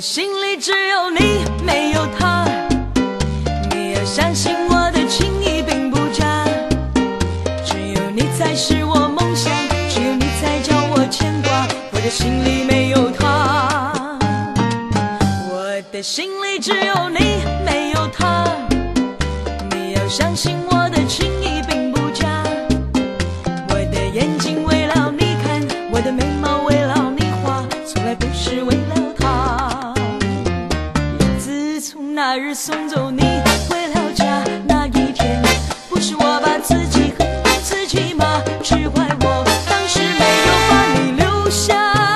心里只有你，没有他。你要相信我的情意并不假，只有你才是我梦想，只有你才叫我牵挂。我的心里没有他，我的心里只有你，没有他。你要相信我的情意并不假，我的眼睛为了你看，我的眉毛为了你画，从来不是为了他。自从那日送走你回了家那一天，不是我把自己恨自己吗？只怪我当时没有把你留下，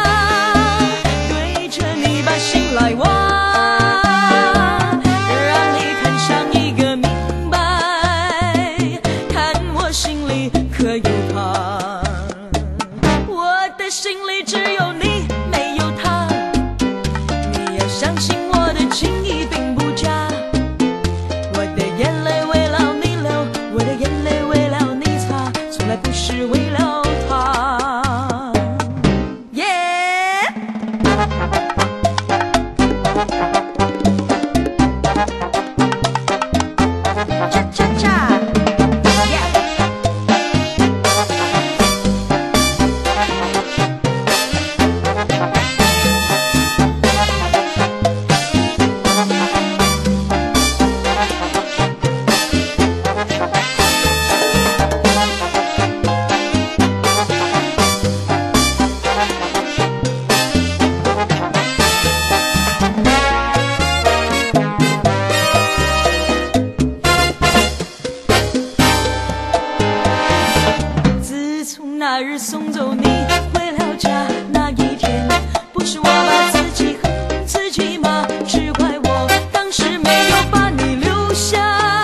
对着你把心来挖，让你看上一个明白，看我心里可有他。我的心里只有你，没有他。你要相信我的情意并不假，我的眼泪为了你流，我的眼泪为了你擦，从来不是为了他。耶、恰恰恰，耶、自从那日送走你回了家那一天，不是我把自己恨自己吗？只怪我当时没有把你留下，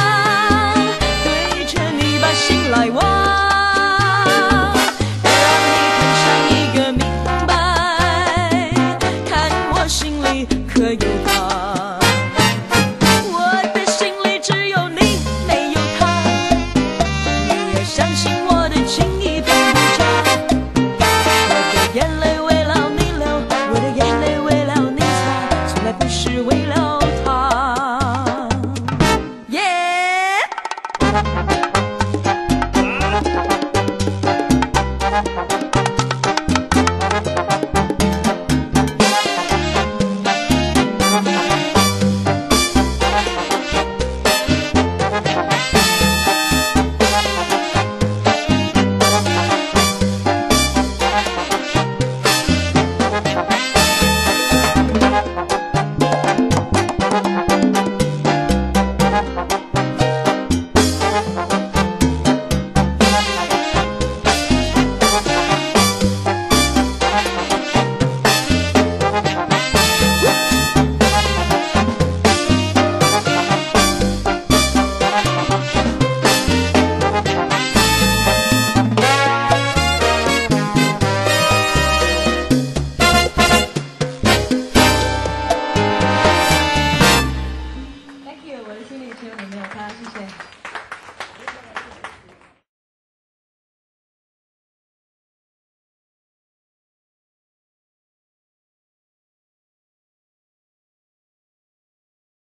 对着你把心来挖，让你看上一个明白，看我心里可有他。